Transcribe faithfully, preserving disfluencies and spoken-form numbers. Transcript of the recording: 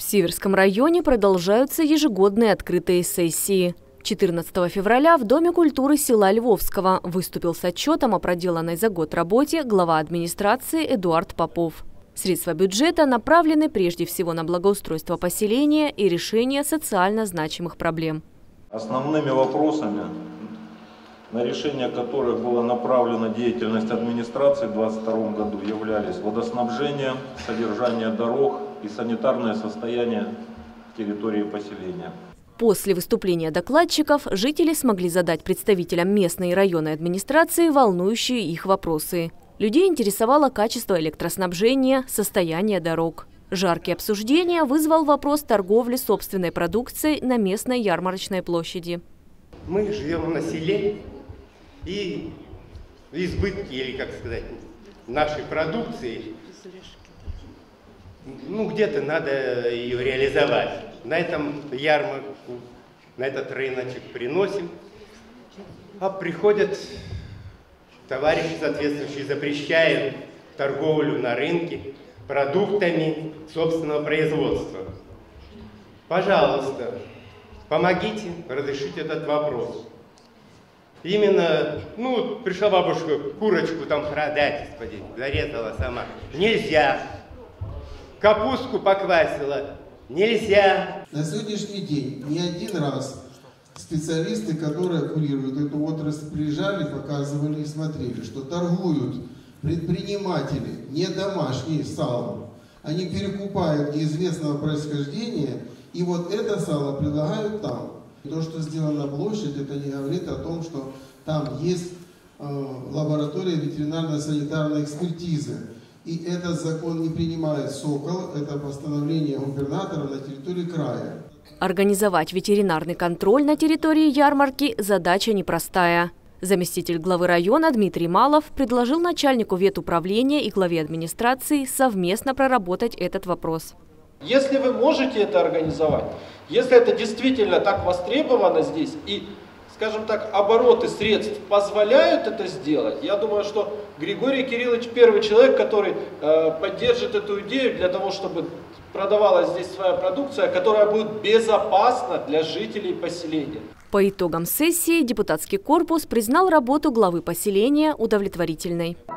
Северском районе продолжаются ежегодные открытые сессии. четырнадцатого февраля в Доме культуры села Львовского выступил с отчетом о проделанной за год работе глава администрации Эдуард Попов. Средства бюджета направлены прежде всего на благоустройство поселения и решение социально значимых проблем. Основными вопросами, на решение которых была направлена деятельность администрации в две тысячи двадцать втором году, являлись водоснабжение, содержание дорог и санитарное состояние территории поселения. После выступления докладчиков жители смогли задать представителям местной и районной администрации волнующие их вопросы. Людей интересовало качество электроснабжения, состояние дорог. Жаркие обсуждения вызвал вопрос торговли собственной продукцией на местной ярмарочной площади. Мы живем на селе, и избытки, или как сказать, нашей продукции, ну где-то надо ее реализовать. На этом ярмарку, на этот рыночек приносим, а приходят товарищи соответствующие, запрещают торговлю на рынке продуктами собственного производства. Пожалуйста, помогите разрешить этот вопрос. Именно, ну, пришла бабушка курочку там продать, господи, зарезала сама. Нельзя. Капустку поквасила. Нельзя. На сегодняшний день не один раз специалисты, которые курируют эту отрасль, приезжали, показывали и смотрели, что торгуют предприниматели не домашние салом. Они перекупают неизвестного происхождения, и вот это сало предлагают там. То, что сделано на площади, это не говорит о том, что там есть э, лаборатория ветеринарно-санитарной экспертизы. И этот закон не принимает Сокол, это постановление губернатора на территории края. Организовать ветеринарный контроль на территории ярмарки – задача непростая. Заместитель главы района Дмитрий Малов предложил начальнику ветуправления и главе администрации совместно проработать этот вопрос. Если вы можете это организовать, если это действительно так востребовано здесь и, скажем так, обороты средств позволяют это сделать, я думаю, что Григорий Кириллович первый человек, который э, поддержит эту идею для того, чтобы продавалась здесь своя продукция, которая будет безопасна для жителей поселения. По итогам сессии депутатский корпус признал работу главы поселения удовлетворительной.